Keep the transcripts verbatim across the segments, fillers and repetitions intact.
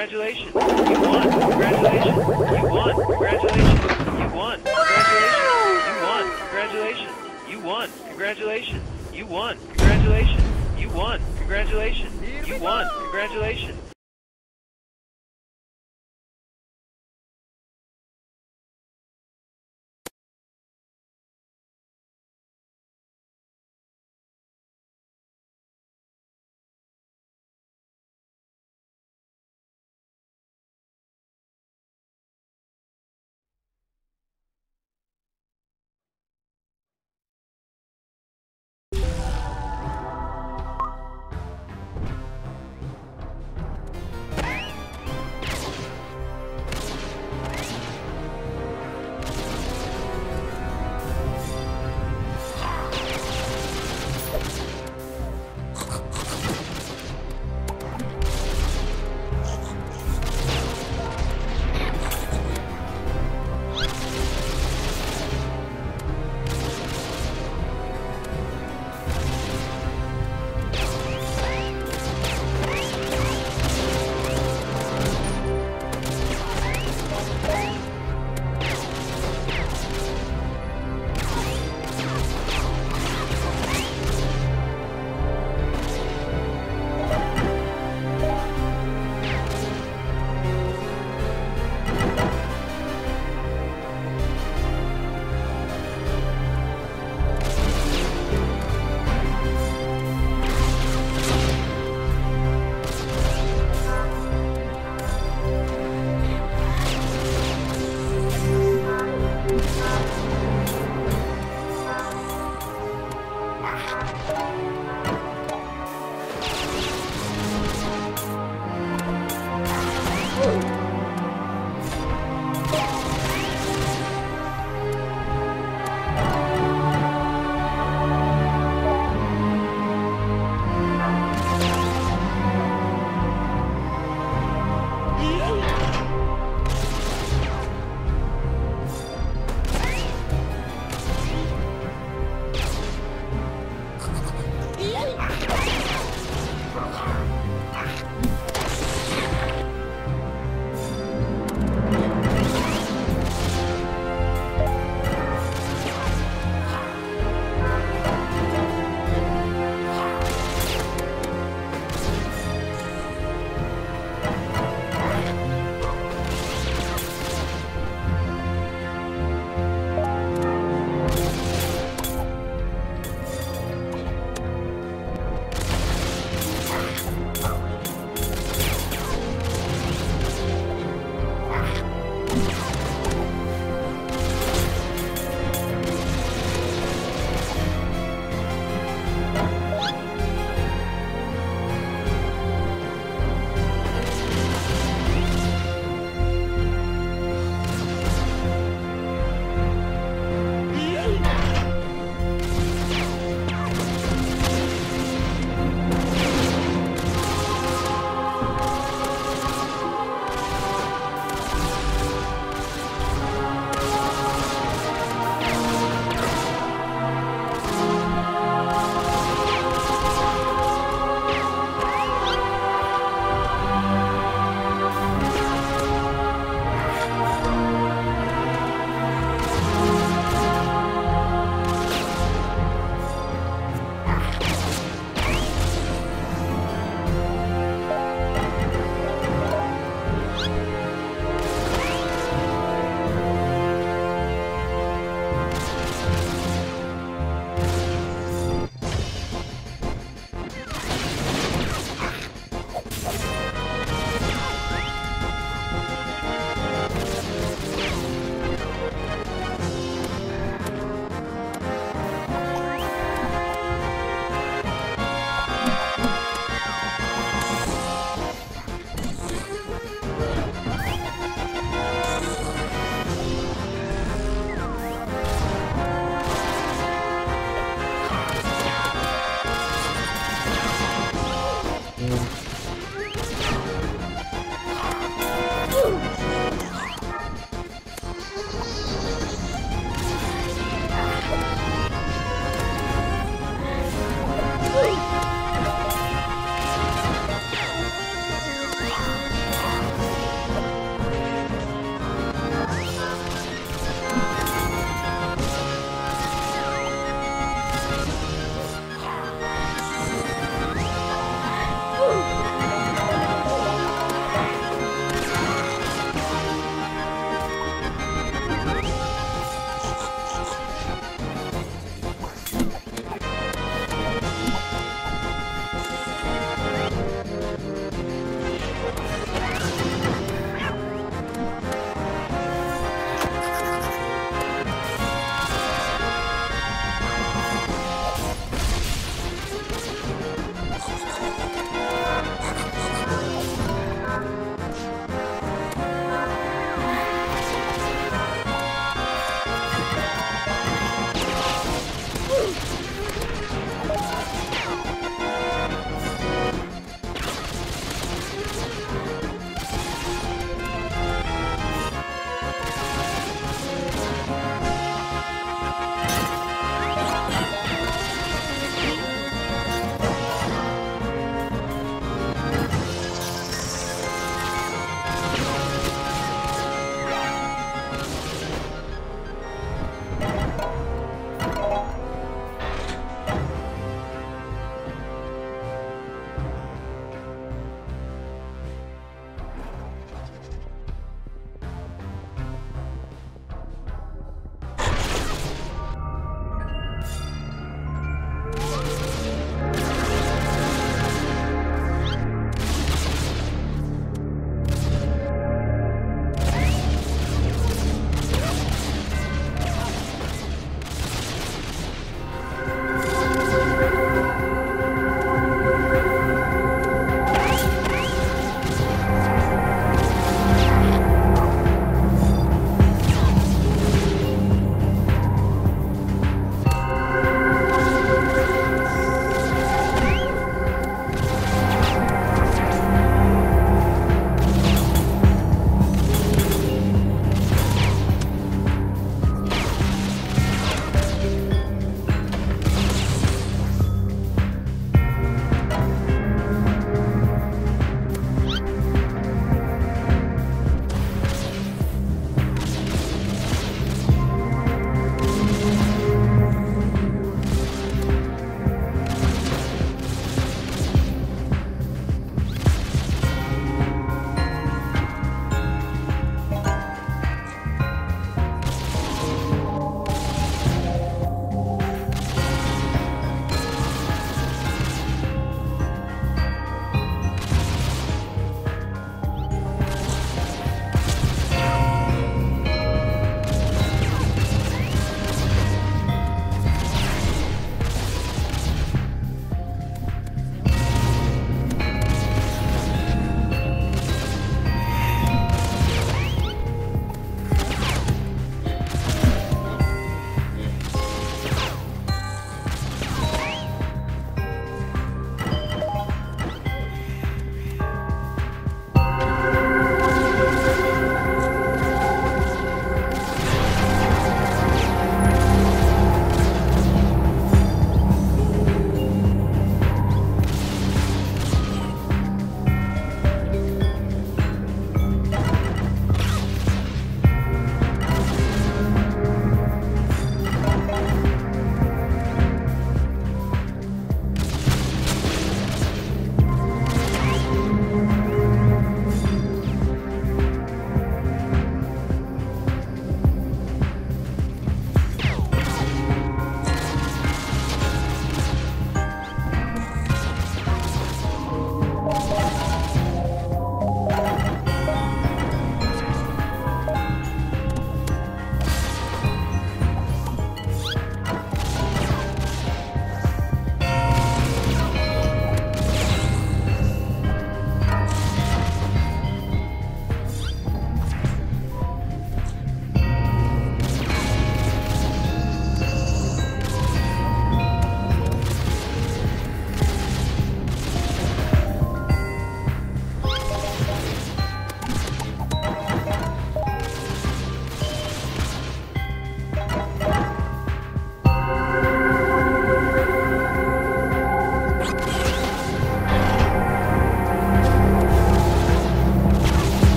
Congratulations. You won. Congratulations. You won. Congratulations. You won. Congratulations. You won. Congratulations. You won. Congratulations. You won. Congratulations. You won. Congratulations. You won. Congratulations.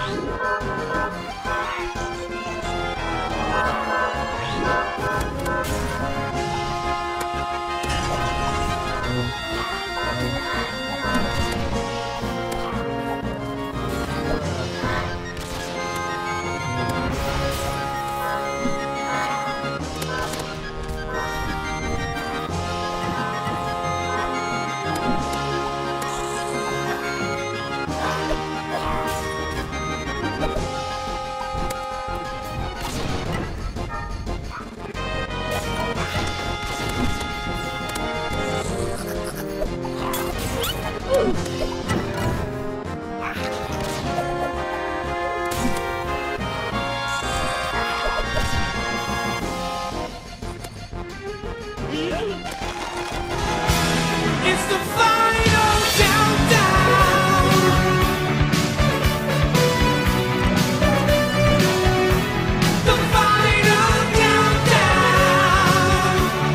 It's the final countdown. The final countdown.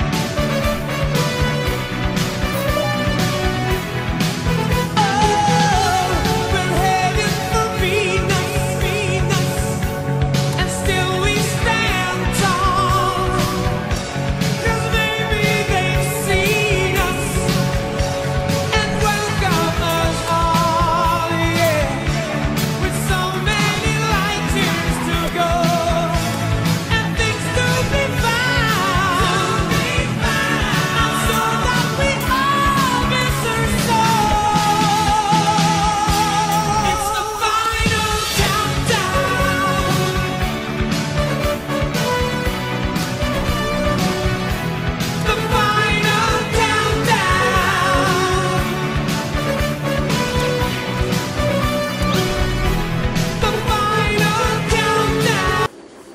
Oh, we're headed for Venus, Venus, and still we stand tall. 'Cause maybe they've seen us and welcome us all, yeah. With so many light years to go and things to be found, I'm sure that we all miss her so. It's the final countdown. The final countdown. The final countdown.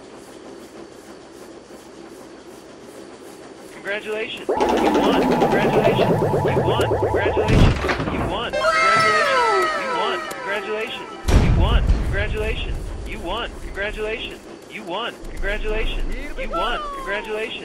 Congratulations, you won. Congratulations, you won. Congratulations, you won. Congratulations, you won. Congratulations, you won. Congratulations, you won. Congratulations, you won. Congratulations.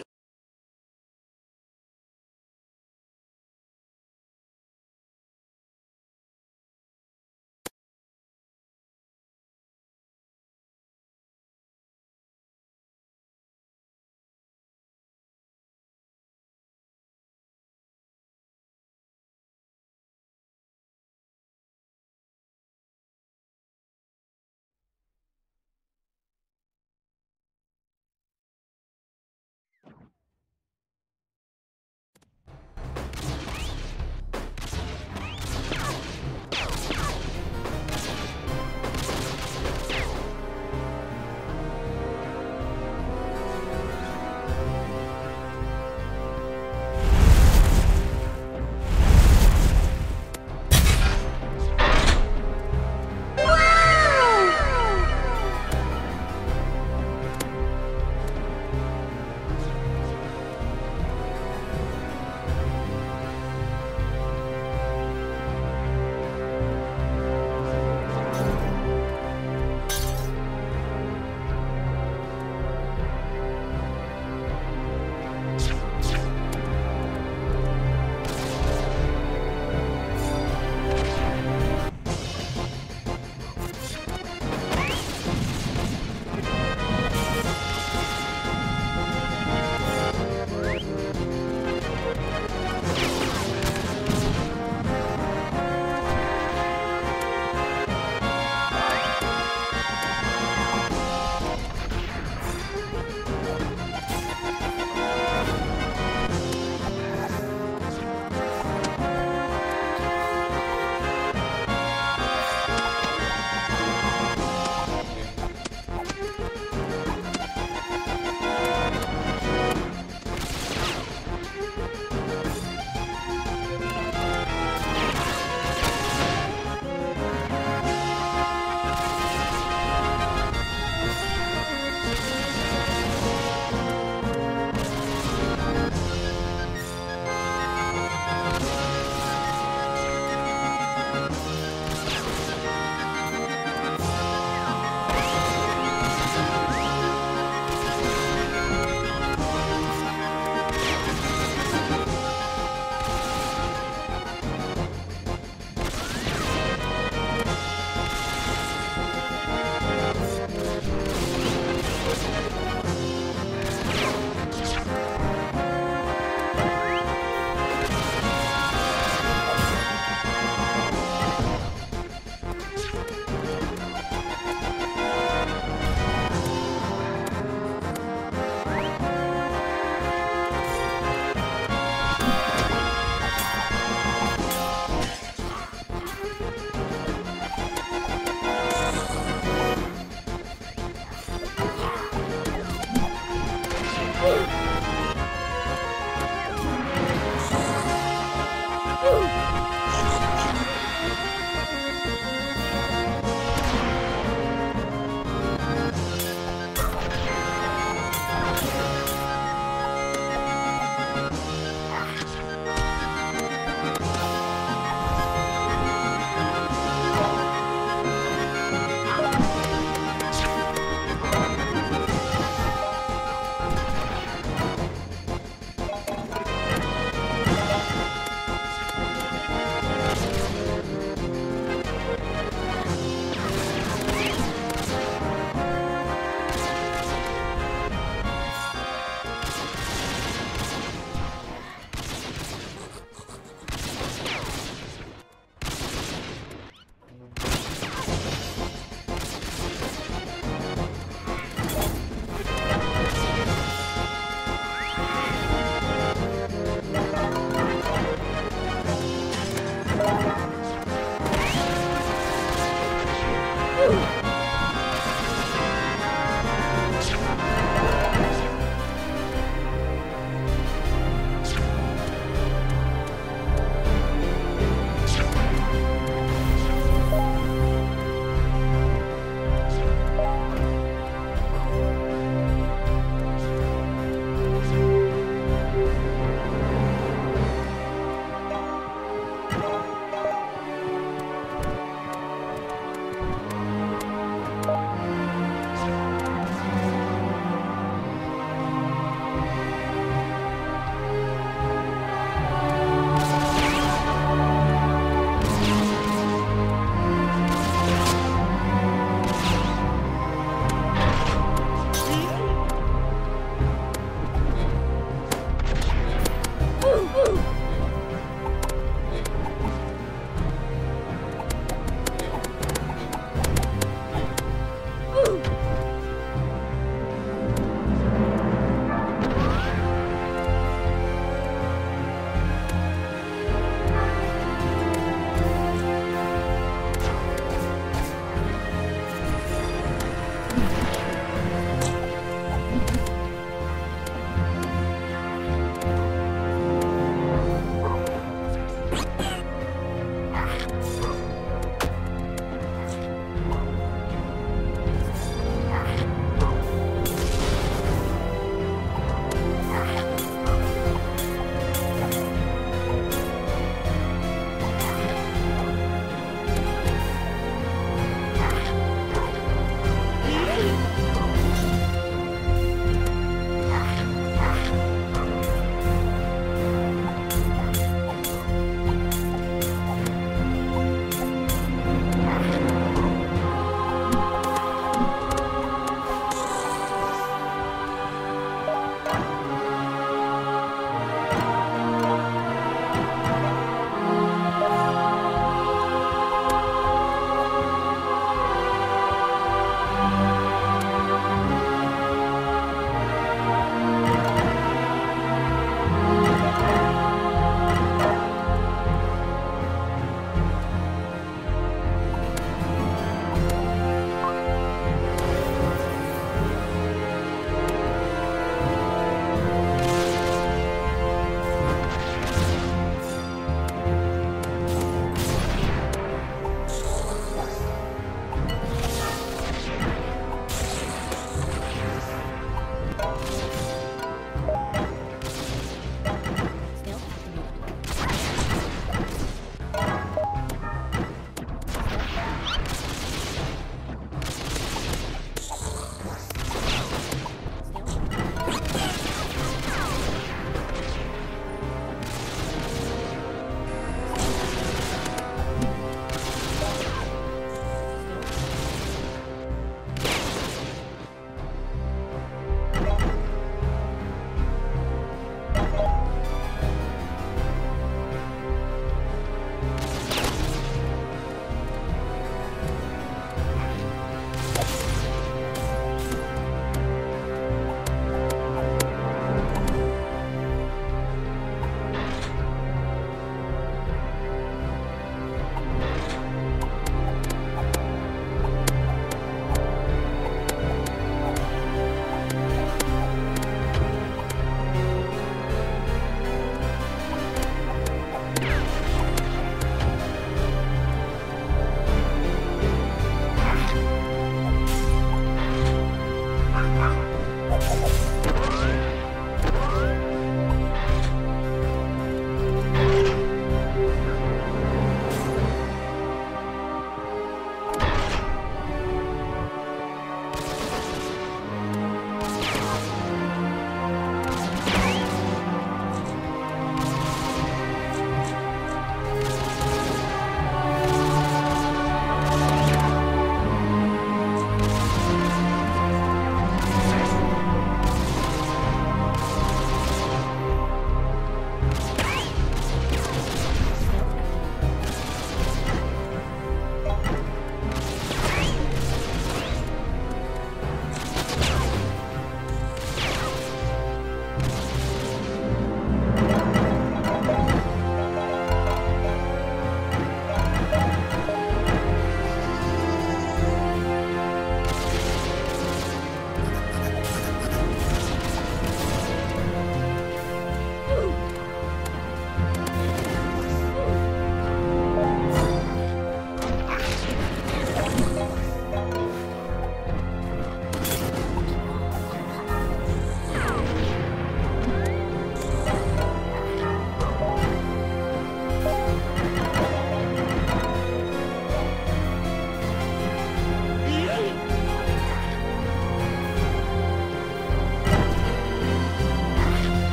Thank you.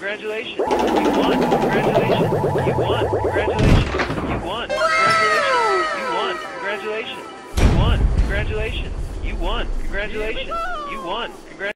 Congratulations. You won. Congratulations. You won. Congratulations. You won. Congratulations. You won. Congratulations. You won. Congratulations. You won. Congratulations.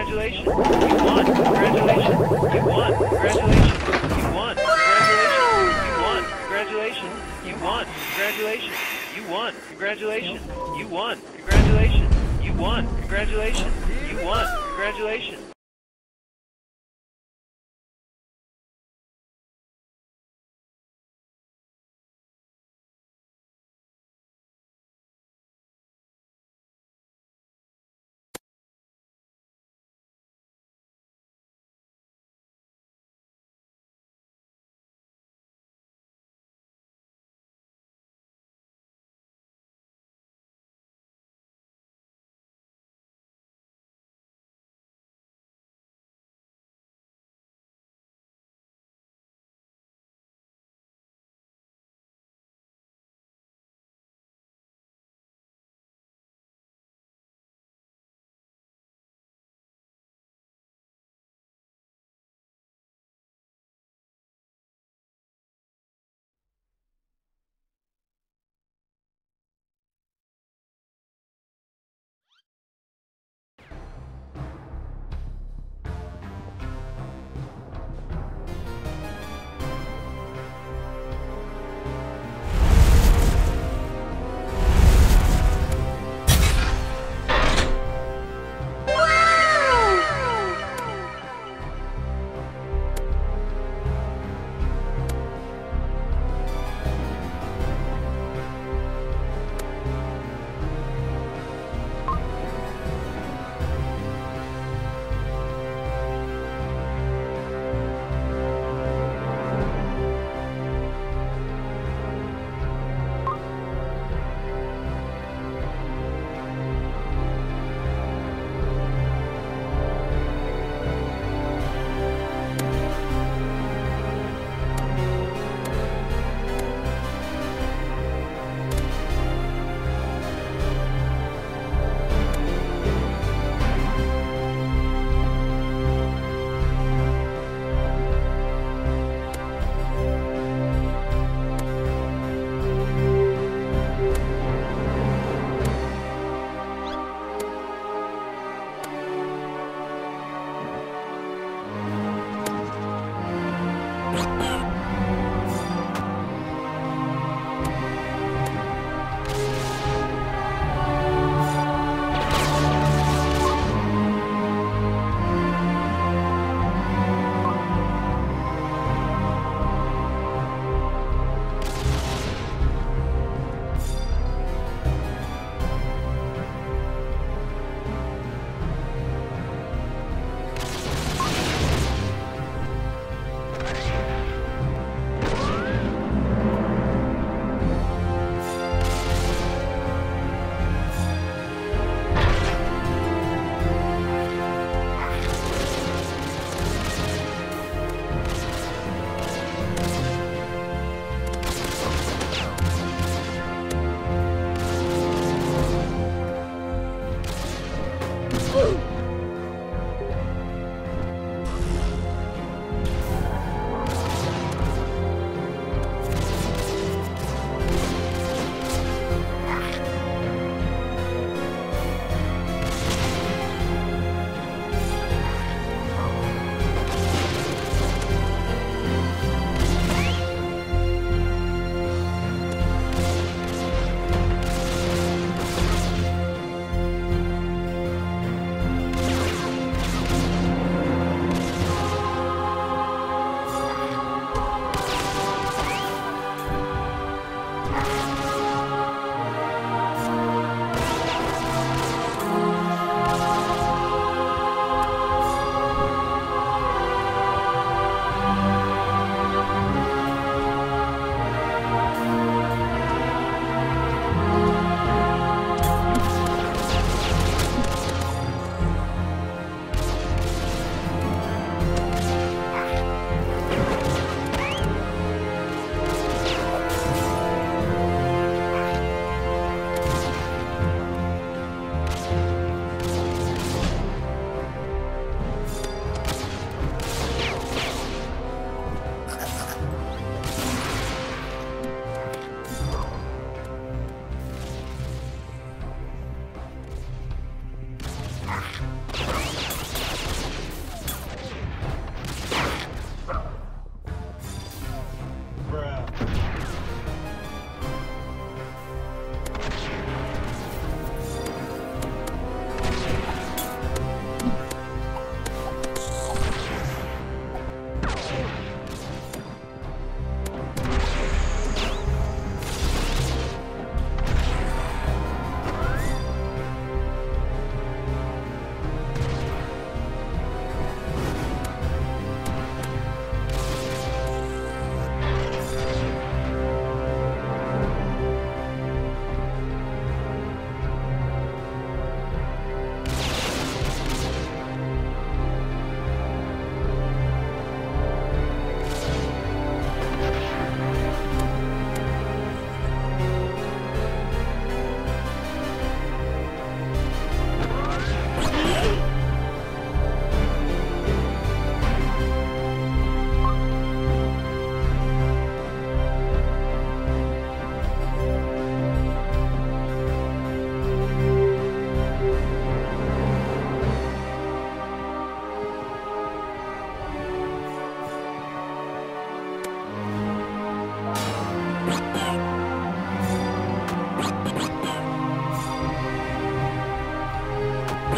Congratulations. You won. Congratulations. You won. Congratulations. You won. Congratulations. You won. Congratulations. You won. Congratulations. You won. Congratulations. You won. Congratulations. You won. Congratulations.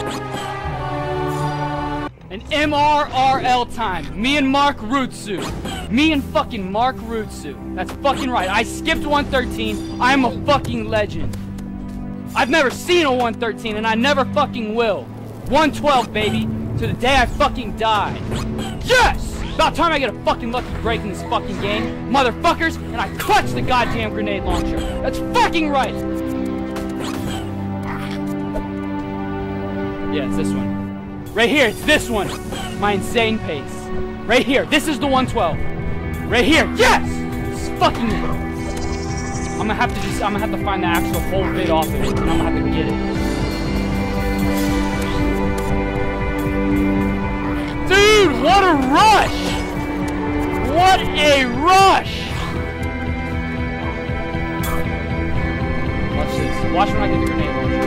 An M R R L time. Me and Mark Rutsu. Me and fucking Mark Rutsu. That's fucking right. I skipped one thirteen. I'm a fucking legend. I've never seen a one thirteen and I never fucking will. one twelve, baby. To the day I fucking die. Yes! About time I get a fucking lucky break in this fucking game. Motherfuckers, and I clutch the goddamn grenade launcher. That's fucking right! Yeah, it's this one. Right here, it's this one. My insane pace. Right here, this is the one twelve. Right here, yes! It's fucking it. I'm gonna have to just, I'm gonna have to find the actual whole bit off of it, and I'm gonna have to get it. Dude, what a rush! What a rush! Watch this. Watch when I get the grenade launcher.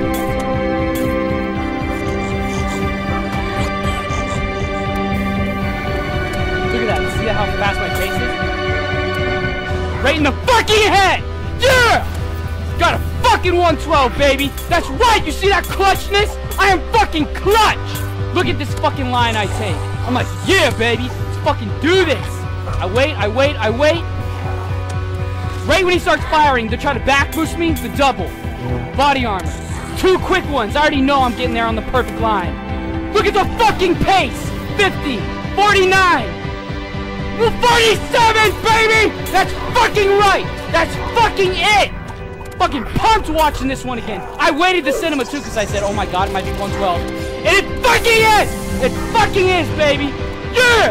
Look at that. See how fast my pace is? Right in the fucking head! Yeah! Got a fucking one twelve, baby! That's right! You see that clutchness? I am fucking clutch! Look at this fucking line I take. I'm like, yeah, baby! Let's fucking do this! I wait, I wait, I wait. Right when he starts firing, to try to back boost me, the double. Body armor. Two quick ones. I already know I'm getting there on the perfect line. Look at the fucking pace! fifty, forty-nine, forty-seven, baby! That's fucking right! That's fucking it! Fucking pumped watching this one again. I waited to cinema too because I said, oh my god, it might be one twelve. And it fucking is! It fucking is, baby! Yeah!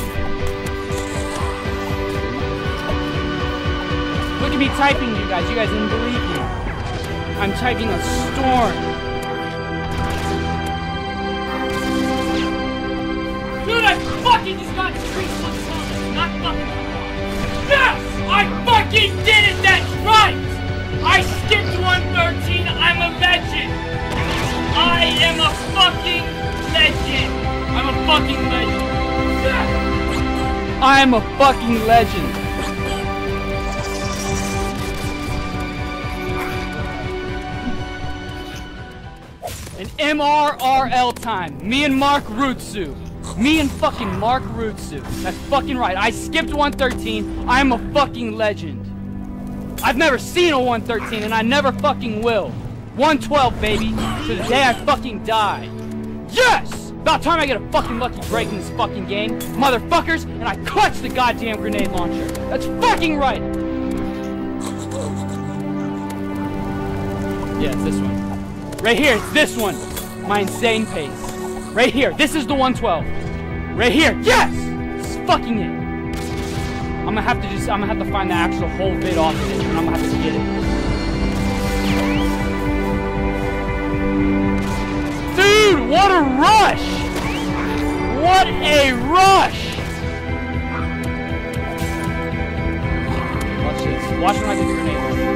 Look at me typing, you guys. You guys didn't believe me. I'm typing a storm. Dude, I fucking just got street one twelve. Not fucking yes! I fucking did it! That's right! I skipped one thirteen. I'm a legend. I am a fucking legend. I'm a fucking legend. Yeah. I am a fucking legend. An M R R L time. Me and Mark Rutsu. Me and fucking Mark Rutsu. That's fucking right. I skipped one thirteen. I'm a fucking legend. I've never seen a one thirteen and I never fucking will. one twelve, baby. To the day I fucking die. Yes! About time I get a fucking lucky break in this fucking game. Motherfuckers, and I clutch the goddamn grenade launcher. That's fucking right! Yeah, it's this one. Right here, it's this one. My insane pace. Right here, this is the one twelve. Right here, yes! It's fucking it. I'm gonna have to just, I'm gonna have to find the actual whole bit off of it, and I'm gonna have to get it. Dude, what a rush! What a rush! Watch this. Watch when I get the grenade launcher.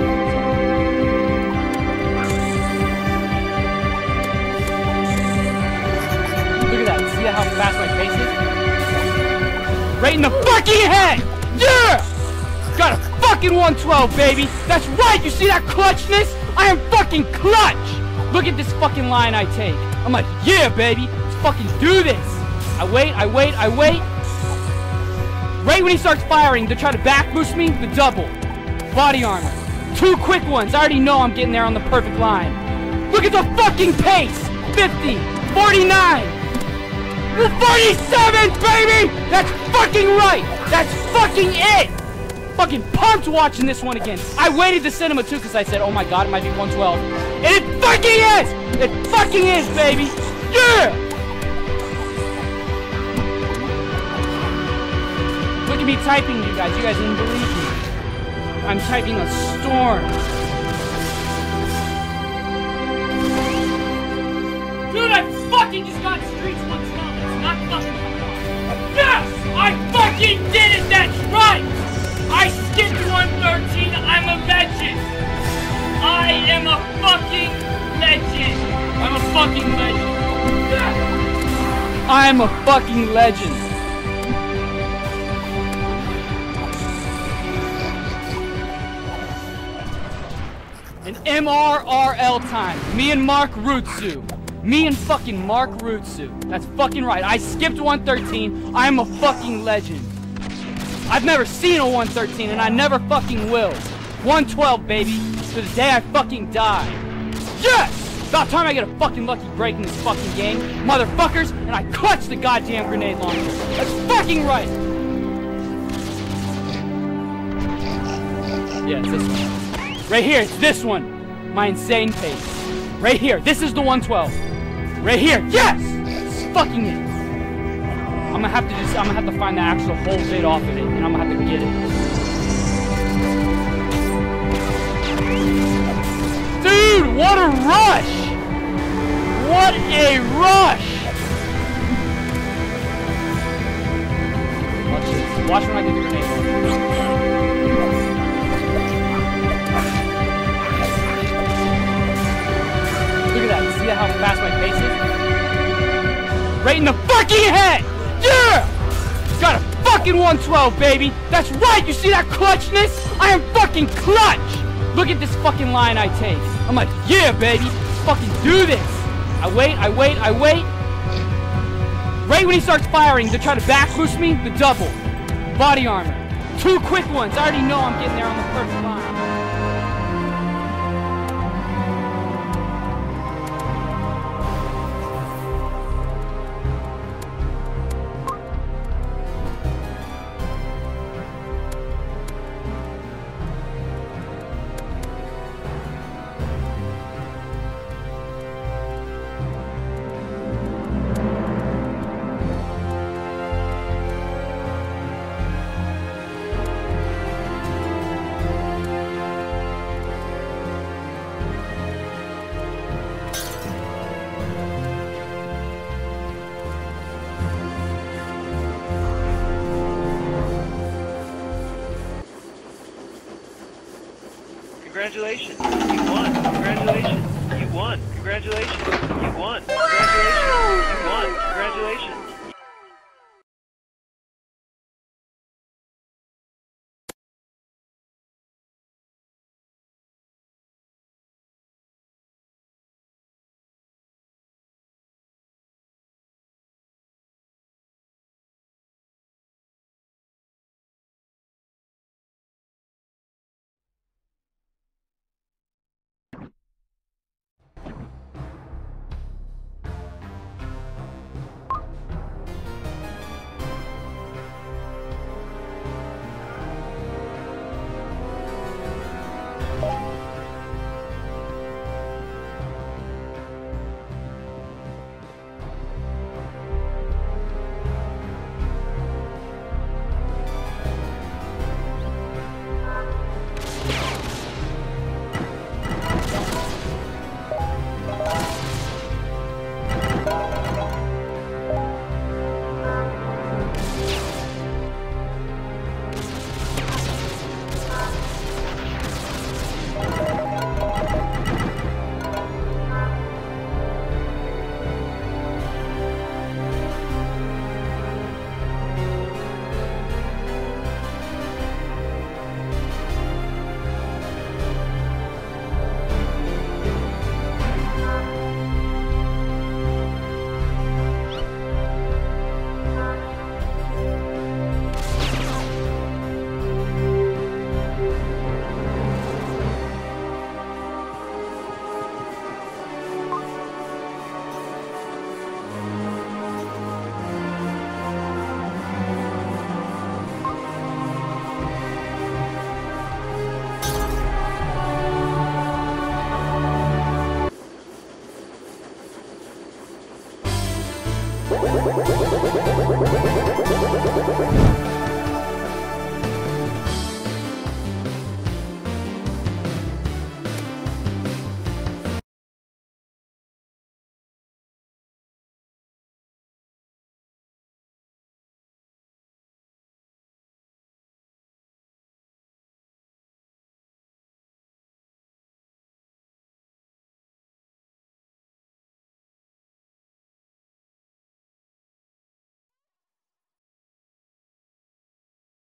Look at that. See how fast my pace is? Right in the fucking head! Yeah! Got a fucking one twelve, baby! That's right! You see that clutchness? I am fucking clutch! Look at this fucking line I take. I'm like, yeah, baby! Let's fucking do this! I wait, I wait, I wait. Right when he starts firing, to try to back boost me, the double. Body armor. Two quick ones. I already know I'm getting there on the perfect line. Look at the fucking pace! fifty, forty-nine, forty-seven, baby! That's fucking right! That's fucking it! Fucking pumped watching this one again. I waited to cinema too because I said, oh my god, it might be one twelve. And it fucking is! It fucking is, baby! Yeah! Look at me typing, you guys. You guys didn't believe me. I'm typing a storm. Dude, I fucking just got streets one twelve. It's not fucking yes! I fucking did it! That's right! I skipped one thirteen. I'm a legend. I am a fucking legend. I'm a fucking legend. Yeah. I am a fucking legend. An M R R L time. Me and Mark Rutsu. Me and fucking Mark Rutsu. That's fucking right. I skipped one thirteen. I'm a fucking legend. I've never seen a one thirteen and I never fucking will. one twelve, baby. To the day I fucking die. Yes! About time I get a fucking lucky break in this fucking game, motherfuckers, and I clutch the goddamn grenade launcher. That's fucking right! Yeah, it's this one. Right here, it's this one. My insane pace. Right here, this is the one twelve. Right here, yes! It's fucking it. I'm gonna have to just, I'm gonna have to find the actual whole bit off of it, and I'm gonna have to get it. Dude, what a rush! What a rush! Watch this. Watch when I get the grenade. Look at that. See how fast my pace is? Right in the fucking head! Yeah! Got a fucking one twelve, baby! That's right! You see that clutchness? I am fucking clutch! Look at this fucking line I take. I'm like, yeah, baby! Let's fucking do this! I wait, I wait, I wait. Right when he starts firing to try to back boost me, the double. Body armor. Two quick ones. I already know I'm getting there on the first line. Congratulations, you won. Congratulations, you won. Congratulations, you won. Congratulations, you won. Congratulations. What?